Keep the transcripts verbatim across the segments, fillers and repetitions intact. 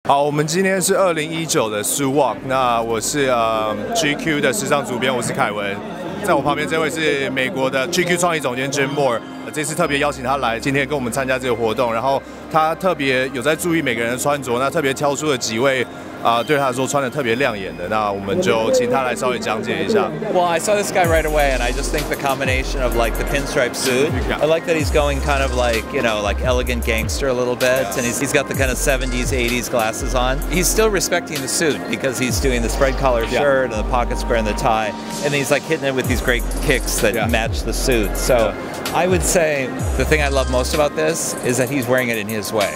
好，我们今天是二零一九的 Suit Walk， 那我是呃 G Q 的时尚主编，我是凯文，在我旁边这位是美国的 G Q 创意总监 Jim Moore， 这次特别邀请他来，今天跟我们参加这个活动，然后他特别有在注意每个人的穿着，那特别挑出了几位。 啊、uh, 对他来说穿得特别亮眼的，那我们就请他来稍微讲解一下。 Well, I saw this guy right away, and I just think the combination of like the pinstripe suit. I like that he's going kind of like you know like elegant gangster a little bit, and he's he's got the kind of seventies, eighties glasses on. He's still respecting the suit because he's doing the spread collar shirt and the pocket square and the tie, and he's like hitting it with these great kicks that yeah. match the suit. So yeah. I would say the thing I love most about this is that he's wearing it in his way.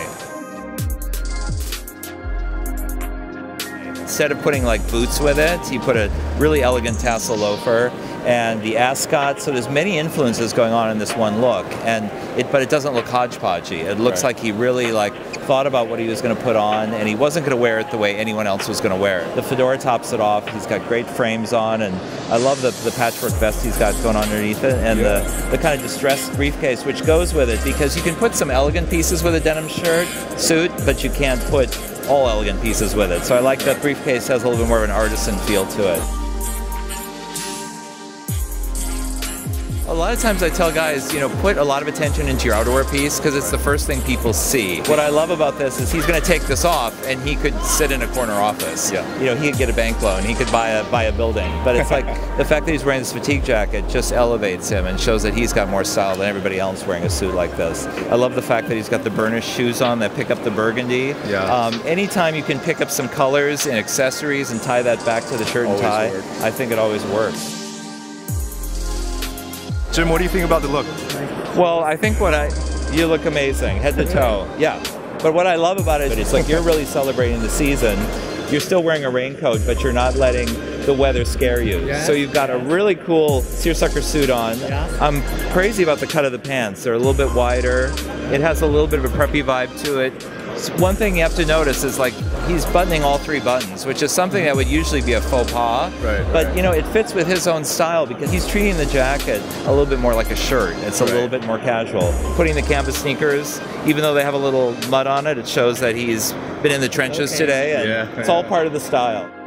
Instead of putting like boots with it, he put a really elegant tassel loafer and the ascot. So there's many influences going on in this one look, and it but it doesn't look hodgepodgey. It looks right. like he really like thought about what he was going to put on, and he wasn't going to wear it the way anyone else was going to wear it. The fedora tops it off. He's got great frames on, and I love the the patchwork vest he's got going on underneath it, and yeah. the the kind of distressed briefcase which goes with it, because you can put some elegant pieces with a denim shirt suit, but you can't put all elegant pieces with it. So I like that briefcase has a little bit more of an artisan feel to it. A lot of times I tell guys, you know, put a lot of attention into your outerwear piece because it's the first thing people see. What I love about this is he's going to take this off and he could sit in a corner office. Yeah. You know, he could get a bank loan, he could buy a buy a building. But it's like the fact that he's wearing this fatigue jacket just elevates him and shows that he's got more style than everybody else wearing a suit like this. I love the fact that he's got the burnished shoes on that pick up the burgundy. Yeah. Um, anytime you can pick up some colors and accessories and tie that back to the shirt and tie, I think it always works. Jim, what do you think about the look? Well, I think what I, you look amazing, head to toe, yeah. But what I love about it, it's like you're really celebrating the season. You're still wearing a raincoat, but you're not letting the weather scare you. Yes. So you've got a really cool seersucker suit on. Yeah. I'm crazy about the cut of the pants. They're a little bit wider. It has a little bit of a preppy vibe to it. So one thing you have to notice is like he's buttoning all three buttons, which is something that would usually be a faux pas. Right, but right. you know, it fits with his own style because he's treating the jacket a little bit more like a shirt. It's a right. little bit more casual. Putting the canvas sneakers, even though they have a little mud on it, it shows that he's been in the trenches okay. today, and yeah. it's all part of the style.